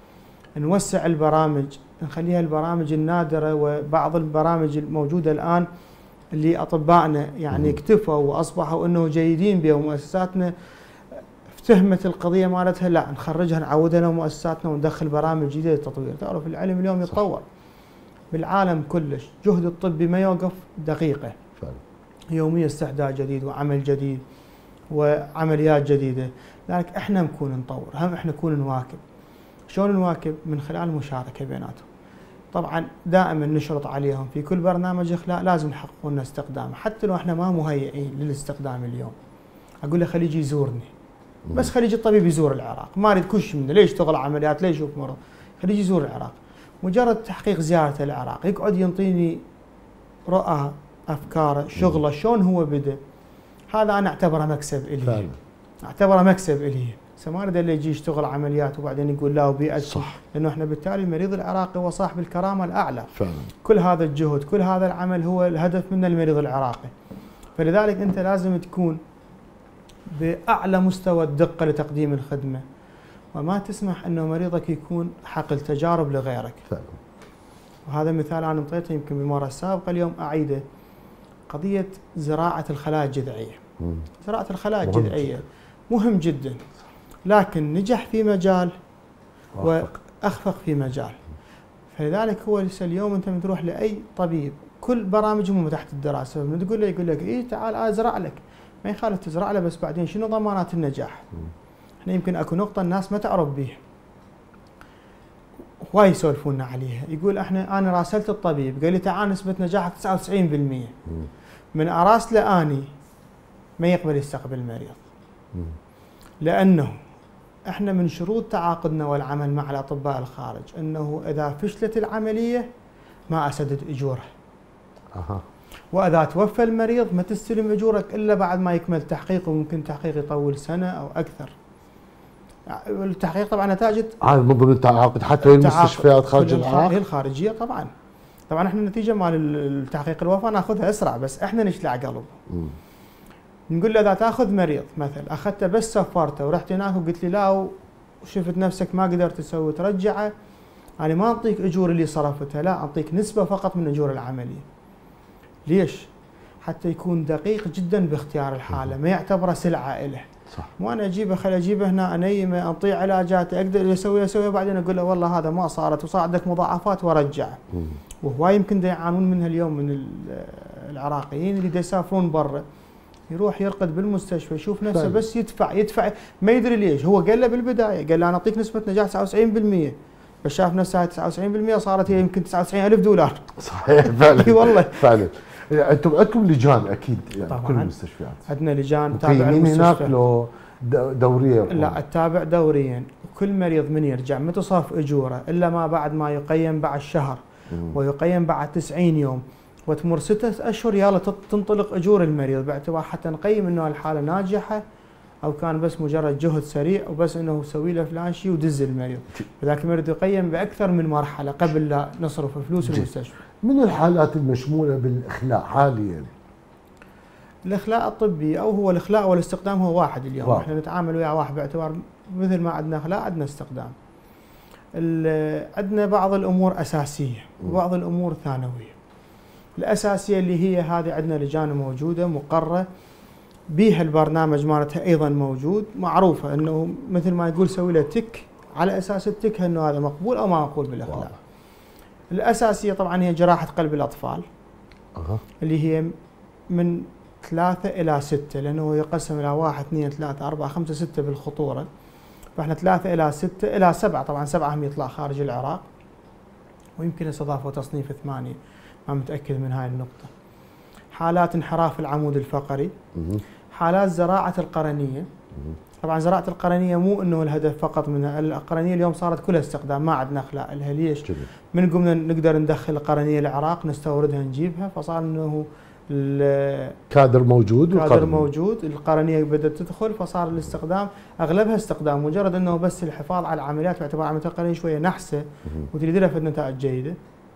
نوسع البرامج، نخليها البرامج النادره، وبعض البرامج الموجوده الان اللي اطبائنا يعني اكتفوا واصبحوا انه جيدين بها، ومؤسساتنا افتهمت القضيه مالتها، لا نخرجها نعودها لمؤسساتنا وندخل برامج جديده للتطوير. تعرف العلم اليوم يتطور بالعالم كلش، جهد الطبي ما يوقف دقيقه. فعلا. يوميا استحداث جديد وعمل جديد وعمليات جديده، لذلك احنا نكون نطور، هم احنا نكون نواكب. شلون نواكب؟ من خلال المشاركه بيناتهم. طبعا دائما نشرط عليهم في كل برنامج اخلاء لازم يحققون لنا استخدام، حتى لو احنا ما مهيئين للاستخدام اليوم. اقول له خليه يجي يزورني، بس خليه يجي الطبيب يزور العراق، ما اريد كلش منه، ليش يشتغل عمليات، ليش يشوف مرض، خليه يجي يزور العراق. مجرد تحقيق زيارته العراق يقعد ينطيني رؤى، افكاره، شغله، شلون هو بدا. هذا انا اعتبره مكسب الي. فعلا. اعتبره مكسب الي. ما اريد اللي يجي يشتغل عمليات وبعدين يقول لا وبيئتي. صح. لانه احنا بالتالي المريض العراقي هو صاحب الكرامه الاعلى. فعلا. كل هذا الجهد، كل هذا العمل هو الهدف من المريض العراقي. فلذلك انت لازم تكون باعلى مستوى الدقه لتقديم الخدمه، وما تسمح انه مريضك يكون حقل تجارب لغيرك. فعلا. وهذا مثال انا انطيته يمكن بالمره السابقه، اليوم اعيده. قضيه زراعه الخلايا الجذعيه. مم. زراعه الخلايا الجذعيه مهم جدا، لكن نجح في مجال واخفق في مجال. فلذلك هو لسه اليوم انت من تروح لاي طبيب كل برامجهم تحت الدراسه، من تقول له يقول لك اي تعال ازرع لك، ما يخالف تزرع له، بس بعدين شنو ضمانات النجاح؟ احنا يمكن اكو نقطه الناس ما تعرف بيها، هواي يسولفون عليها. يقول احنا انا راسلت الطبيب قال لي تعال نسبه نجاحك تسعة وتسعين بالمئة، من اراسله اني ما يقبل يستقبل المريض. لانه احنا من شروط تعاقدنا والعمل مع الاطباء الخارج انه اذا فشلت العمليه ما اسدد اجوره. اها. واذا توفى المريض ما تستلم اجورك الا بعد ما يكمل تحقيقه، وممكن تحقيق يطول سنه او اكثر. التحقيق طبعا نتائج هذا من ضمن التعاقد حتى وين المستشفيات خارج العراق؟ هي الخارجيه طبعا. طبعا احنا النتيجه مال التحقيق الوفاه ناخذها اسرع، بس احنا نشلع قلب. امم نقول له اذا تاخذ مريض مثلا اخذته بس سفرته ورحت هناك وقلت لي لا وشفت نفسك ما قدرت تسوي ترجعه، انا ما اعطيك اجور اللي صرفتها، لا اعطيك نسبه فقط من اجور العمليه. ليش؟ حتى يكون دقيق جدا باختيار الحاله، ما يعتبره سلعه له. صح. مو انا اجيبه خلي اجيبه هنا انيمه انطيه علاجاته اقدر اسوي اسوي بعدين اقول له والله هذا ما صارت وصار عندك مضاعفات وارجعه. وهواي يمكن دا يعانون منها اليوم من العراقيين اللي دا يسافرون برا، يروح يرقد بالمستشفى يشوف نفسه فهم. بس يدفع يدفع ما يدري ليش. هو قال له بالبدايه قال له انا اعطيك نسبه نجاح تسعة وتسعين بالمئة، بس شاف نفسها تسعة وتسعين بالمئة صارت هي يمكن تسعة وتسعين ألف دولار. صحيح فعلا. اي والله فعلا. انتم عندكم لجان اكيد يعني طبعاً. كل المستشفيات عندنا لجان تتابع مقيمين هناك المستشفى. لو دوريه؟ لا، تتابع دوريا. كل مريض من يرجع متى صاف اجوره الا ما بعد ما يقيم بعد شهر ويقيم بعد تسعين يوم وتمر ستة اشهر يلا تنطلق اجور المريض، باعتبار حتى نقيم انه الحاله ناجحه او كان بس مجرد جهد سريع وبس انه سوي له فلان شيء ودز المريض. فذاك المريض يقيم باكثر من مرحله قبل لا نصرف فلوس المستشفى. من الحالات المشموله بالاخلاء حاليا؟ الاخلاء الطبي او هو الاخلاء والاستقدام هو واحد اليوم. واحد. احنا نتعامل ويا واحد باعتبار مثل ما عندنا اخلاء عندنا استقدام. عندنا بعض الامور اساسيه وبعض الامور ثانويه. الاساسيه اللي هي هذه عندنا لجان موجوده مقرره بيها البرنامج مالتها ايضا موجود، معروفه انه مثل ما يقول سوي له تك على اساس التك انه هذا مقبول او ما مقبول بالاخلاء. واو. الاساسيه طبعا هي جراحه قلب الاطفال. أه. اللي هي من ثلاثة إلى ستة، لأنه يقسم إلى واحد اثنين ثلاثة أربعة خمسة ستة بالخطورة. فإحنا ثلاثة إلى ستة إلى سبعة، طبعا سبعة هم يطلع خارج العراق ويمكن استضافة وتصنيف ثمانية، ما متأكد من هاي النقطة. حالات انحراف العمود الفقري، حالات زراعة القرنية. طبعا زراعة القرنية مو انه الهدف فقط من القرنية، اليوم صارت كلها استخدام، ما عندنا اخلاء لها. ليش؟ من قمنا نقدر ندخل القرنية العراق نستوردها نجيبها، فصار انه كادر موجود كادر موجود، القرنية بدأت تدخل، فصار الاستخدام اغلبها استخدام مجرد انه بس الحفاظ على العمليات، باعتبار عملية القرنية شوية نحسة وتريد لها نتائج جيدة.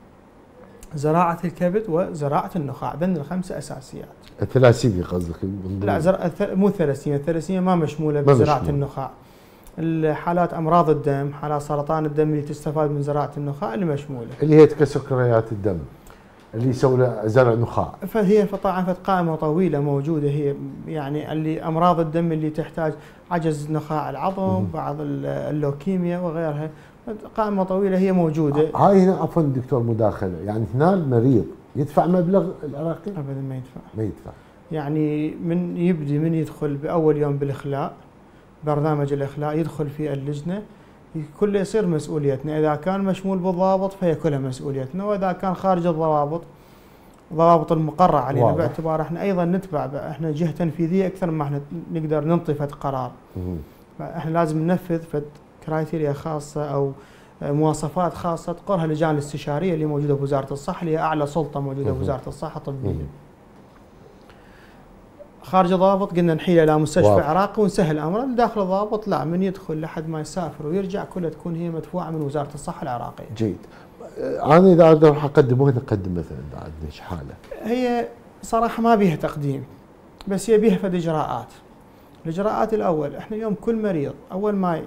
زراعة الكبد وزراعة النخاع، ذن الخمسة أساسيات. الثلاسيميا قصدك؟ لا زر... مو الثلاسيميا، الثلاسيميا ما مشمولة بزراعة النخاع. الحالات أمراض الدم، حالات سرطان الدم اللي تستفاد من زراعة النخاع اللي مشمولة. اللي هي تكسر كريات الدم اللي يسوي له زرع نخاع. فهي طبعا قائمة طويلة موجودة، هي يعني اللي أمراض الدم اللي تحتاج عجز نخاع العظم، بعض اللوكيميا وغيرها، قائمة طويلة هي موجودة. هاي هنا عفوا دكتور مداخلة، يعني هنا المريض يدفع مبلغ العراقي؟ أبدا ما يدفع. ما يدفع. يعني من يبدي من يدخل بأول يوم بالإخلاء، برنامج الإخلاء يدخل في اللجنة، كله يصير مسؤوليتنا. إذا كان مشمول بالضوابط فهي كلها مسؤوليتنا، وإذا كان خارج الضوابط ضوابط المقرة علينا. واضح. باعتبار احنا أيضا نتبع، احنا جهة تنفيذية أكثر ما احنا نقدر ننطي فد قرار. احنا لازم ننفذ فد كرايتيريا خاصة أو مواصفات خاصة تقرها اللجان الاستشارية اللي موجودة بوزارة الصحة، اللي هي أعلى سلطة موجودة بوزارة الصحة الطبية. خارج الضابط قلنا نحيله إلى مستشفى واضح. عراقي ونسهل أمره. داخل الضابط لا، من يدخل لحد ما يسافر ويرجع كلها تكون هي مدفوعة من وزارة الصحة العراقية. جيد. أنا إذا أقدر أقدم، وين أقدم مثلا إذا عندنا شي حالة؟ هي صراحة ما بيها تقديم، بس هي بيها فد إجراءات. الإجراءات الأول، إحنا اليوم كل مريض أول ما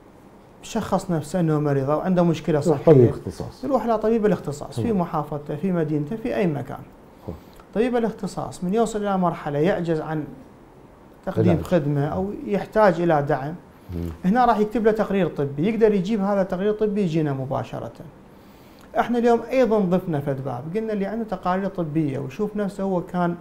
شخص نفسه انه مريض او عنده مشكله صحيه، طبيب اختصاص، يروح لطبيب الاختصاص في محافظته في مدينته في اي مكان. طبيب الاختصاص من يوصل الى مرحله يعجز عن تقديم علاج. خدمه او يحتاج الى دعم، هنا راح يكتب له تقرير طبي، يقدر يجيب هذا التقرير الطبي يجينا مباشره. احنا اليوم ايضا ضفنا فد باب، قلنا اللي عنده تقارير طبيه ويشوف نفسه هو كان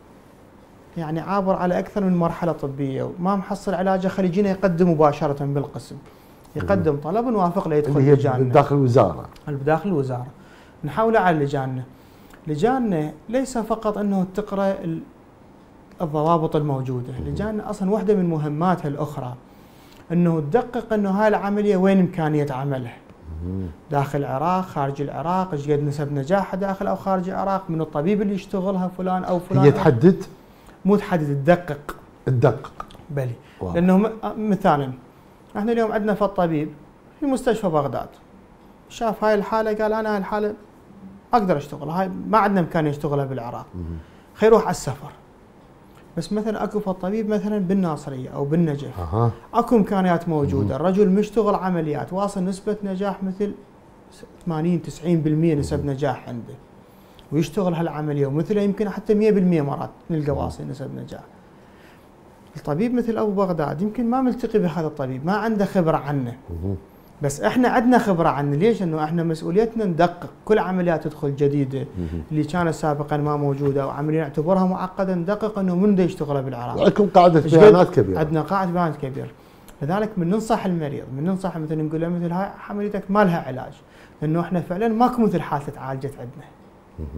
يعني عابر على اكثر من مرحله طبيه وما محصل علاجه، خلي يجينا يقدم مباشره بالقسم، يقدم طلب ونوافق له يدخل لجاننا داخل الوزاره. بداخل الوزاره نحاوله على لجاننا. لجاننا ليس فقط انه تقرا الضوابط الموجوده، لجاننا اصلا واحده من مهماتها الاخرى انه تدقق انه هاي العمليه وين امكانيه عملها. داخل العراق، خارج العراق، ايش قد نسب نجاحها داخل او خارج العراق، من الطبيب اللي يشتغلها فلان او فلان. هي تحدد؟ مو تحدد، تدقق. تدقق. بلي. واو. لانه مثلا احنا اليوم عندنا في الطبيب في مستشفى بغداد شاف هاي الحاله قال انا هاي الحاله اقدر اشتغلها، هاي ما عندنا امكانيه نشتغلها بالعراق. خير يروح على السفر. بس مثلا اكو في الطبيب مثلا بالناصريه او بالنجف. أه. اكو امكانيات موجوده، الرجل مشتغل عمليات واصل نسبه نجاح مثل ثمانين تسعين بالمئة نسب نجاح عنده. ويشتغل هالعمليه ومثله يمكن حتى مئة بالمئة مرات نلقى واصل نسب نجاح. الطبيب مثل ابو بغداد يمكن ما ملتقي بهذا الطبيب، ما عنده خبره عنه. بس احنا عندنا خبره عنه، ليش؟ انه احنا مسؤوليتنا ندقق كل عمليات تدخل جديده اللي كانت سابقا ما موجوده او عمليه نعتبرها معقده، ندقق انه من دا يشتغل بالعراق. عندكم قاعده بيانات كبيره. عندنا قاعده بيانات كبيره. لذلك من ننصح المريض، من ننصح مثلا نقول له مثل هاي عمليتك ما لها علاج، لانه احنا فعلا ماكو مثل حالتك عالجت عندنا.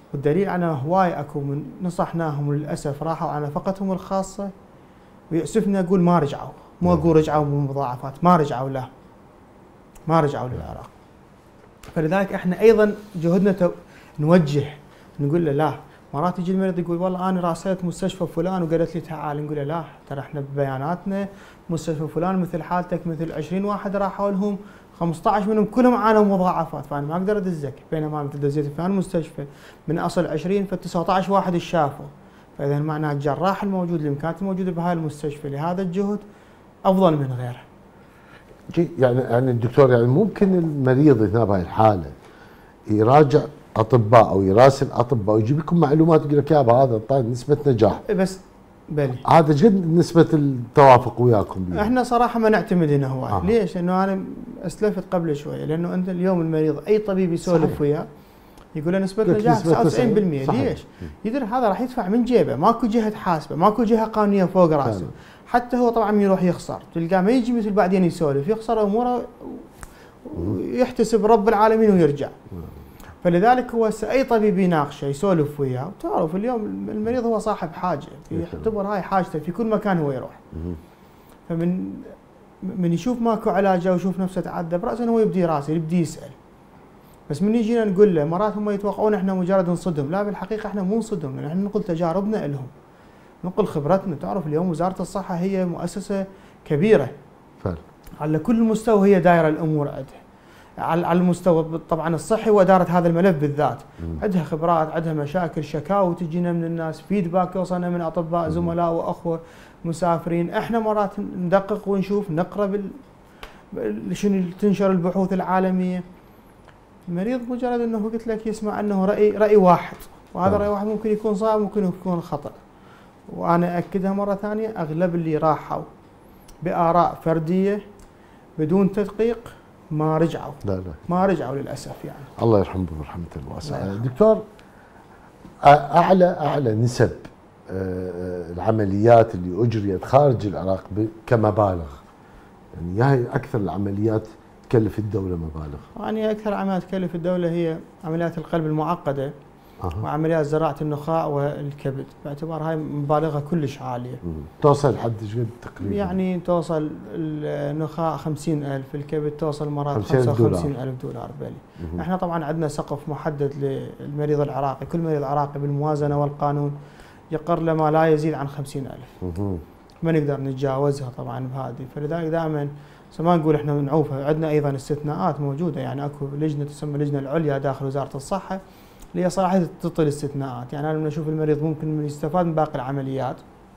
والدليل على هواي اكو من نصحناهم للاسف راحوا على نفقتهم الخاصه، ويأسفني اقول ما رجعوا، مو اقول رجعوا بمضاعفات، ما رجعوا له ما رجعوا للعراق. فلذلك احنا ايضا جهدنا نوجه، نقول له لا. مرات يجي المريض يقول والله انا راسلت مستشفى فلان وقالت لي تعال، نقول له لا، ترى احنا ببياناتنا مستشفى فلان مثل حالتك مثل عشرين واحد راحوا لهم، خمسة عشر منهم كلهم عانوا مضاعفات، فانا ما اقدر ادزك. بينما مثل دزيت فلان مستشفى من اصل عشرين ف تسعة عشر واحد الشافوا. فاذا معناه الجراح الموجود، الامكانيات الموجوده بهاي المستشفى لهذا الجهد افضل من غيره. يعني يعني الدكتور، يعني ممكن المريض هنا بهاي الحاله يراجع اطباء او يراسل اطباء ويجيب لكم معلومات يقول لك يابا هذا طيب نسبه نجاح، بس بلي هذا جد نسبه التوافق وياكم بيه. احنا صراحه ما نعتمد هنا هواي. آه. ليش؟ لانه انا اسلفت قبل شويه، لانه انت اليوم المريض اي طبيب يسولف وياه يقول له نسبه نجاح تسعة وتسعين بالمئة. ليش؟ يدري هذا راح يدفع من جيبه، ماكو جهه حاسبه، ماكو جهه قانونيه فوق راسه. حتى هو طبعا يروح يخسر، تلقاه ما يجي مثل بعدين يسولف، يخسر اموره ويحتسب رب العالمين ويرجع. فلذلك هو اي طبيب يناقشه يسولف وياه، وتعرف اليوم المريض هو صاحب حاجه، يعتبر هاي حاجته في كل مكان هو يروح. فمن من يشوف ماكو علاج او يشوف نفسه تعذب راسا هو يبدي راسه يبدي يسال. بس من يجينا نقول له مرات هم يتوقعون احنا مجرد نصدم، لا بالحقيقه احنا مو نصدم، لان احنا نقول تجاربنا لهم، نقول خبرتنا. تعرف اليوم وزاره الصحه هي مؤسسه كبيره فعلا على كل مستوى، هي دايره الامور عندها على المستوى طبعا الصحي واداره هذا الملف بالذات. عندها خبرات، عندها مشاكل، شكاوى تجينا من الناس، فيدباك يوصلنا من اطباء زملاء واخوه مسافرين. احنا مرات ندقق ونشوف، نقرا بال شنو تنشر البحوث العالميه. المريض مجرد انه قلت لك يسمع انه راي راي واحد، وهذا راي واحد ممكن يكون صائب ممكن يكون خطا. وانا اكدها مره ثانيه، اغلب اللي راحوا باراء فرديه بدون تدقيق ما رجعوا. لا لا ما رجعوا للاسف. يعني الله يرحمه برحمته الواسعه. دكتور، اعلى اعلى نسب العمليات اللي اجريت خارج العراق كمبالغ، يعني هي اكثر العمليات تكلف الدوله مبالغ؟ يعني اكثر عمليات تكلف الدوله هي عمليات القلب المعقده أه. وعمليات زراعه النخاع والكبد، باعتبار هاي مبالغها كلش عاليه. مم. توصل حد قد تقريبا؟ يعني توصل النخاع خمسين ألف، الكبد توصل مرات خمسة وخمسين ألف دولار بالي. احنا طبعا عندنا سقف محدد للمريض العراقي، كل مريض عراقي بالموازنه والقانون يقر له ما لا يزيد عن خمسين ألف. مم. ما نقدر نتجاوزها طبعا بهذه. فلذلك دائما ما نقول احنا نعوفها، عندنا ايضا استثناءات موجوده. يعني اكو لجنه تسمى اللجنه العليا داخل وزاره الصحه اللي هي صراحه تعطي الاستثناءات. يعني انا لما اشوف المريض ممكن يستفاد من باقي العمليات،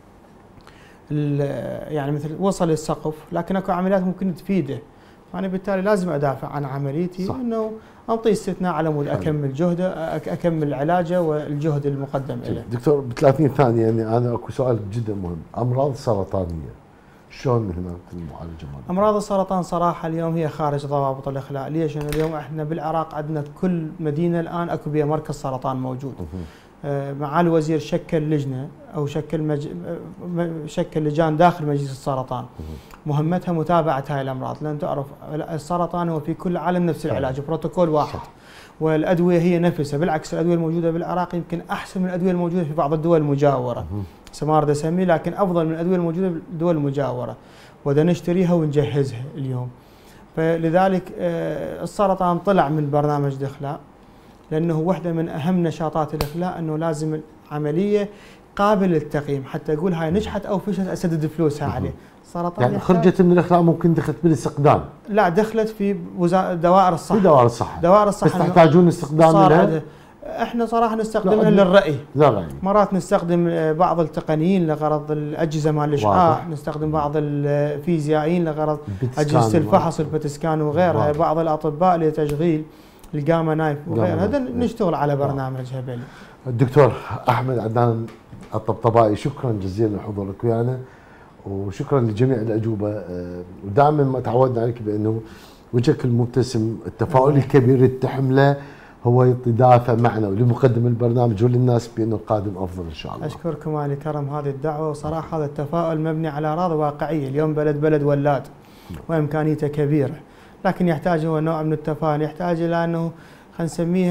يعني مثل وصل للسقف لكن اكو عمليات ممكن تفيده، فانا بالتالي لازم ادافع عن عمليتي، صح. انه انطي استثناء على مود اكمل جهده، اكمل علاجه والجهد المقدم له. دكتور ب ثلاثين ثانيه، يعني انا اكو سؤال جدا مهم، امراض سرطانيه شلون هنا المعالجه مالها؟ امراض السرطان صراحه اليوم هي خارج ضوابط الاخلاق. ليش؟ لان اليوم احنا بالعراق عندنا كل مدينه الان اكو بها مركز سرطان موجود. آه معالي الوزير شكل لجنه او شكل مج... شكل لجان داخل مجلس السرطان مهمتها متابعه هاي الامراض، لان تعرف السرطان هو في كل العالم نفس العلاج، بروتوكول واحد. صح. والادويه هي نفسها، بالعكس الادويه الموجوده بالعراق يمكن احسن من الادويه الموجوده في بعض الدول المجاوره. ما اريد اسميه، لكن افضل من الادويه الموجوده بالدول المجاوره، ودا نشتريها ونجهزها اليوم. فلذلك السرطان طلع من برنامج الاخلاء، لانه واحده من اهم نشاطات الاخلاء انه لازم العمليه قابل للتقييم، حتى اقول هاي نجحت او فشلت اسدد فلوسها عليه. السرطان يعني خرجت من الاخلاء، ممكن دخلت بالاستقدام؟ لا، دخلت في وزاره دوائر الصحه. في دوائر الصحه. دوائر الصحه بس تحتاجون استخدام لها؟ احنا صراحه نستخدمها للرأي. للرأي. مرات نستخدم بعض التقنيين لغرض الاجهزه مال الاشعاع، نستخدم بعض الفيزيائيين لغرض اجهزه الفحص، البتسكان وغيرها، واضح. بعض الاطباء لتشغيل الجاما نايف وغيرها، هذا نشتغل على برنامج هبل. الدكتور احمد عدنان الطبطبائي، شكرا جزيلا لحضورك ويانا، وشكرا لجميع الاجوبه، ودائما ما تعودنا عليك بانه وجهك المبتسم، التفاؤل الكبير اللي تحمله هو يعطي دافع معنا ولمقدم البرنامج وللناس بانه القادم افضل ان شاء الله. اشكركم على كرم هذه الدعوه، وصراحه هذا التفاؤل مبني على اراضي واقعيه. اليوم بلد بلد ولاد وامكانيته كبيره، لكن يحتاج هو نوع من التفاؤل، يحتاج الى انه خلينا نسميها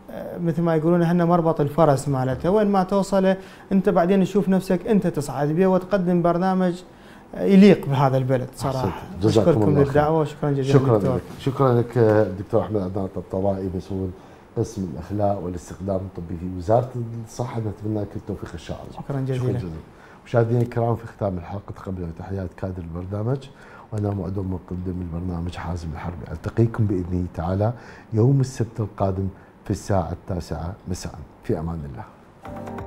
مثل ما يقولون هن مربط الفرس مالته، وين ما توصله انت بعدين تشوف نفسك انت تصعد به وتقدم برنامج يليق بهذا البلد صراحه. اشكركم للدعوه وشكرا جزيلا. شكرا لك شكرا لك دكتور احمد عدنان الطبطبائي، مسؤول قسم الاخلاق والاستخدام الطبي في وزاره الصحه. نتمنى لك التوفيق ان شاء الله. شكرا جزيلا. شكرا جزيلا. مشاهدينا الكرام، في ختام الحلقه تقبلوا تحيات كادر البرنامج، وانا مقدم مقدم البرنامج حازم الحربي. التقيكم باذنه تعالى يوم السبت القادم في الساعه التاسعه مساء. في امان الله.